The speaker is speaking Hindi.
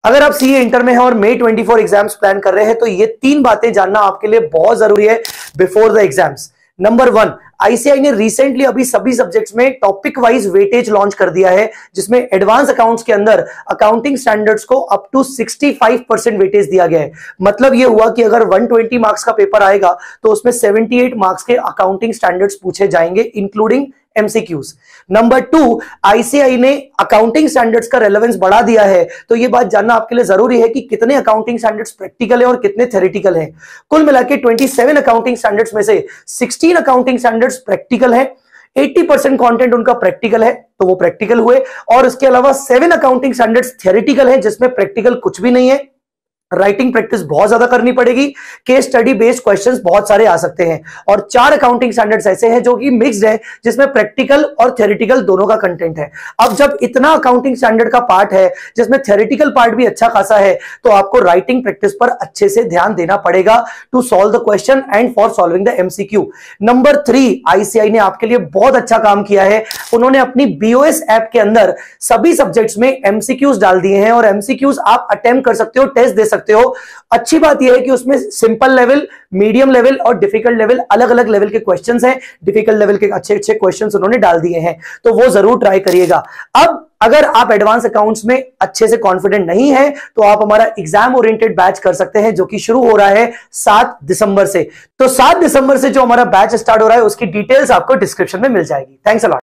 अगर आप सीए इंटर में हैं और May 24 एग्जाम्स प्लान कर रहे हैं तो ये 3 बातें जानना आपके लिए बहुत जरूरी है before the exams. Number 1, ICAI ने रिसेंटली अभी सभी सब्जेक्ट्स में टॉपिक वाइज वेटेज लॉन्च कर दिया है, जिसमें एडवांस अकाउंट्स के अंदर अकाउंटिंग स्टैंडर्ड्स को अप टू 65% वेटेज दिया गया है। मतलब ये हुआ कि अगर 120 मार्क्स का पेपर आएगा तो उसमें 78 मार्क्स के अकाउंटिंग स्टैंडर्ड्स पूछे जाएंगे, इंक्लूडिंग एमसीक्यूज। नंबर 2, आईसीएआई ने अकाउंटिंग स्टैंडर्ड्स का रेलेवेंस बढ़ा दिया है, तो ये बात जानना आपके लिए जरूरी है कि कितने अकाउंटिंग स्टैंडर्ड्स प्रैक्टिकल है और कितने थ्योरेटिकल हैं। कुल मिलाके 27 अकाउंटिंग स्टैंडर्ड्स में से 16 अकाउंटिंग स्टैंडर्ड्स प्रैक्टिकल है, 80% कंटेंट उनका प्रैक्टिकल है तो वो प्रैक्टिकल हुए, और उसके अलावा 7 अकाउंटिंग स्टैंडर्ड्स थ्योरेटिकल है जिसमें प्रैक्टिकल कुछ भी नहीं है। राइटिंग प्रैक्टिस बहुत ज्यादा करनी पड़ेगी, केस स्टडी बेस्ड क्वेश्चंस बहुत सारे आ सकते हैं, और 4 अकाउंटिंग स्टैंडर्ड्स ऐसे हैं जो कि मिक्स्ड है, जिसमें प्रैक्टिकल और थ्योरेटिकल दोनों का कंटेंट है। अब जब इतना अकाउंटिंग स्टैंडर्ड का पार्ट है जिसमें थ्योरेटिकल पार्ट भी अच्छा खासा है, तो आपको राइटिंग प्रैक्टिस पर अच्छे से ध्यान देना पड़ेगा to solve the question and for solving the MCQ. Number 3, ICAI ने आपके लिए बहुत अच्छा काम किया है। उन्होंने अपनी बीओएस ऐप के अंदर सभी सब्जेक्ट्स में एमसीक्यूज डाल दिए हैं, और एमसीक्यूज आप अटेम्प्ट कर सकते हो, टेस्ट दे सकते हो। अच्छी बात यह है कि उसमें सिंपल लेवल, मीडियम लेवल और डिफिकल्ट लेवल, अलग अलग लेवल के क्वेश्चंस हैं। डिफिकल्ट लेवल के अच्छे अच्छे क्वेश्चंस उन्होंने डाल दिए हैं, तो वो जरूर ट्राई करिएगा। अब अगर आप एडवांस अकाउंट्स में अच्छे से कॉन्फिडेंट नहीं है तो आप हमारा एग्जाम ओरिएंटेड बैच कर सकते हैं, जो कि शुरू हो रहा है 7 दिसंबर से। तो 7 दिसंबर से जो हमारा बैच स्टार्ट हो रहा है उसकी डिटेल्स आपको डिस्क्रिप्शन में मिल जाएगी। Thanks a lot.